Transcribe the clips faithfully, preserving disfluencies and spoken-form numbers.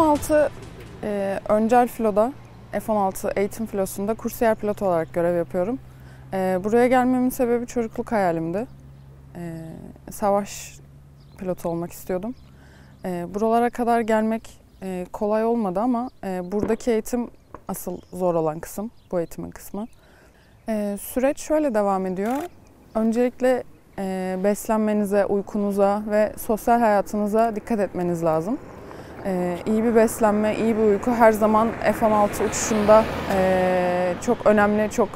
altı e, öncel filoda, F on altı eğitim filosunda kursiyer pilot olarak görev yapıyorum. E, buraya gelmemin sebebi çocukluk hayalimdi. E, savaş pilotu olmak istiyordum. E, buralara kadar gelmek e, kolay olmadı ama e, buradaki eğitim asıl zor olan kısım, bu eğitimin kısmı. E, süreç şöyle devam ediyor. Öncelikle e, beslenmenize, uykunuza ve sosyal hayatınıza dikkat etmeniz lazım. Ee, iyi bir beslenme, iyi bir uyku her zaman F on altı uçuşunda e, çok önemli, çok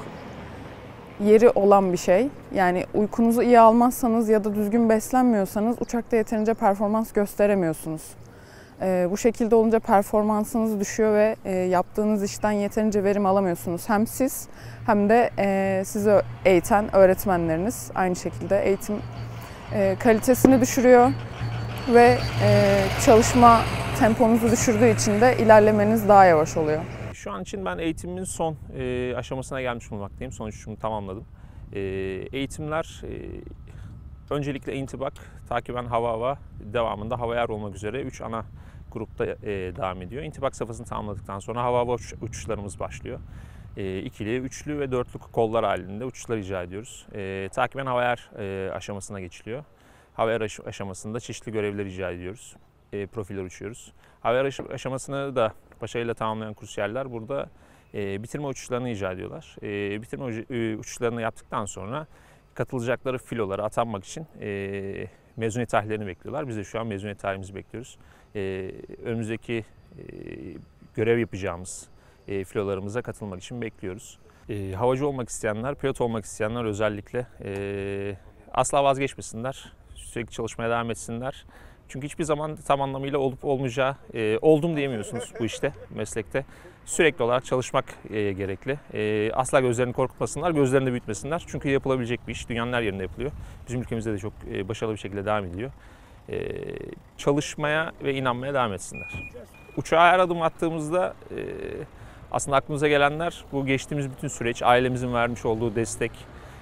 yeri olan bir şey. Yani uykunuzu iyi almazsanız ya da düzgün beslenmiyorsanız uçakta yeterince performans gösteremiyorsunuz. Ee, bu şekilde olunca performansınız düşüyor ve e, yaptığınız işten yeterince verim alamıyorsunuz. Hem siz hem de e, sizi eğiten öğretmenleriniz aynı şekilde eğitim e, kalitesini düşürüyor ve e, çalışma temponuzu düşürdüğü için de ilerlemeniz daha yavaş oluyor. Şu an için ben eğitimimin son e, aşamasına gelmiş bulunmaktayım. Son uçuşumu tamamladım. E, eğitimler e, öncelikle intibak, takiben hava hava, devamında hava yer olmak üzere üç ana grupta e, devam ediyor. İntibak safhasını tamamladıktan sonra hava hava uç, uçuşlarımız başlıyor. E, ikili, üçlü ve dörtlü kollar halinde uçuşlar icra ediyoruz. E, takiben hava yer e, aşamasına geçiliyor. Hava yer aşamasında çeşitli görevler icra ediyoruz. E, profiller uçuyoruz. Hava yer aşamasını da başarıyla tamamlayan kursiyerler burada e, bitirme uçuşlarını icra ediyorlar. E, bitirme uçuşlarını yaptıktan sonra katılacakları filolara atanmak için e, mezuniyet tarihlerini bekliyorlar. Biz de şu an mezuniyet tarihimizi bekliyoruz. E, önümüzdeki e, görev yapacağımız e, filolarımıza katılmak için bekliyoruz. E, havacı olmak isteyenler, pilot olmak isteyenler özellikle e, asla vazgeçmesinler. Sürekli çalışmaya devam etsinler. Çünkü hiçbir zaman tam anlamıyla olup olmayacağı, e, oldum diyemiyorsunuz bu işte, meslekte. Sürekli olarak çalışmak e, gerekli. E, asla gözlerini korkutmasınlar, gözlerini de büyütmesinler. Çünkü yapılabilecek bir iş, dünyanın her yerinde yapılıyor. Bizim ülkemizde de çok e, başarılı bir şekilde devam ediliyor. E, çalışmaya ve inanmaya devam etsinler. Uçağa her adım attığımızda e, aslında aklımıza gelenler bu geçtiğimiz bütün süreç, ailemizin vermiş olduğu destek,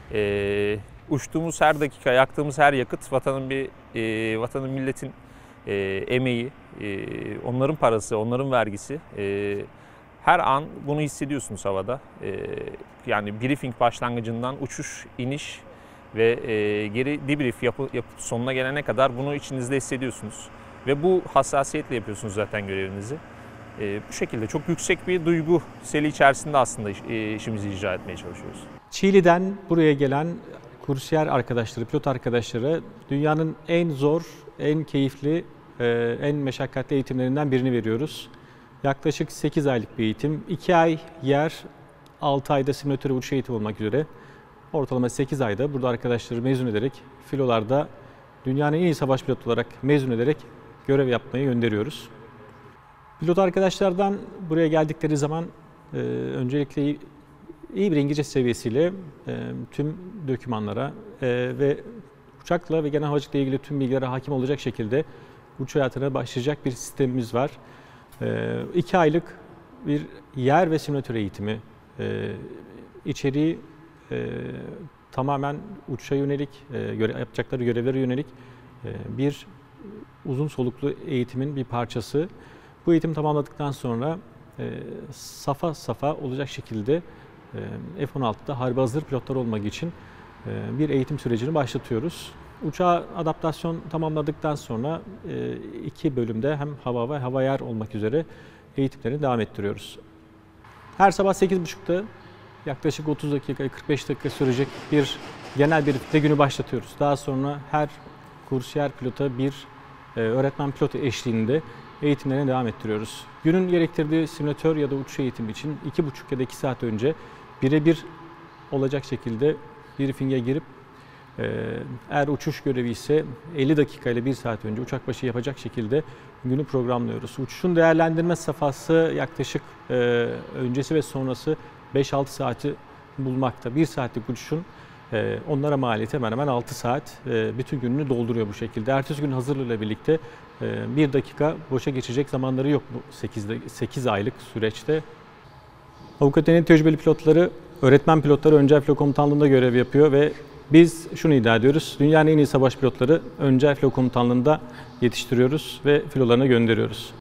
e, uçtuğumuz her dakika, yaktığımız her yakıt vatanın bir e, vatanın milletin e, emeği, e, onların parası, onların vergisi. E, her an bunu hissediyorsunuz havada. E, yani briefing başlangıcından uçuş, iniş ve e, geri debrief yapı, yapıp sonuna gelene kadar bunu içinizde hissediyorsunuz. Ve bu hassasiyetle yapıyorsunuz zaten görevinizi. E, bu şekilde çok yüksek bir duygu seli içerisinde aslında e, işimizi icra etmeye çalışıyoruz. Çiğli'den buraya gelen kursiyer arkadaşları, pilot arkadaşları dünyanın en zor, en keyifli, en meşakkatli eğitimlerinden birini veriyoruz. Yaklaşık sekiz aylık bir eğitim. iki ay yer, altı ayda simülatör uçuş eğitimi olmak üzere. Ortalama sekiz ayda burada arkadaşları mezun ederek filolarda dünyanın en iyi savaş pilotu olarak mezun ederek görev yapmayı gönderiyoruz. Pilot arkadaşlardan buraya geldikleri zaman e, öncelikle iyi bir İngilizce seviyesiyle e, tüm dokümanlara e, ve uçakla ve genel havacılıkla ilgili tüm bilgilere hakim olacak şekilde uçuş hayatına başlayacak bir sistemimiz var. E, iki aylık bir yer ve simülatör eğitimi. E, içeriği e, tamamen uçuşa yönelik, e, yapacakları görevlere yönelik e, bir uzun soluklu eğitimin bir parçası. Bu eğitim tamamladıktan sonra e, safa safa olacak şekilde F on altıda harbi hazır pilotlar olmak için bir eğitim sürecini başlatıyoruz. Uçağa adaptasyon tamamladıktan sonra iki bölümde hem hava ve hava yer olmak üzere eğitimlerini devam ettiriyoruz. Her sabah sekiz buçukta yaklaşık otuz dakika, kırk beş dakika sürecek bir genel bir briefte günü başlatıyoruz. Daha sonra her kursiyer pilota bir öğretmen pilot eşliğinde eğitimlerine devam ettiriyoruz. Günün gerektirdiği simülatör ya da uçuş eğitimi için iki buçuk ya da iki saat önce birebir olacak şekilde briefing'e girip eğer uçuş görevi ise elli dakika ile bir saat önce uçak başı yapacak şekilde günü programlıyoruz. Uçuşun değerlendirme safhası yaklaşık öncesi ve sonrası beş altı saati bulmakta. bir saatlik uçuşun onlara maliyeti hemen hemen altı saat bütün gününü dolduruyor bu şekilde. Ertesi gün hazırlığıyla birlikte bir dakika boşa geçecek zamanları yok bu sekiz aylık süreçte. Avukatların tecrübeli pilotları, öğretmen pilotları öncel filo komutanlığında görev yapıyor ve biz şunu iddia ediyoruz. Dünyanın en iyi savaş pilotları öncel filo komutanlığında yetiştiriyoruz ve filolarına gönderiyoruz.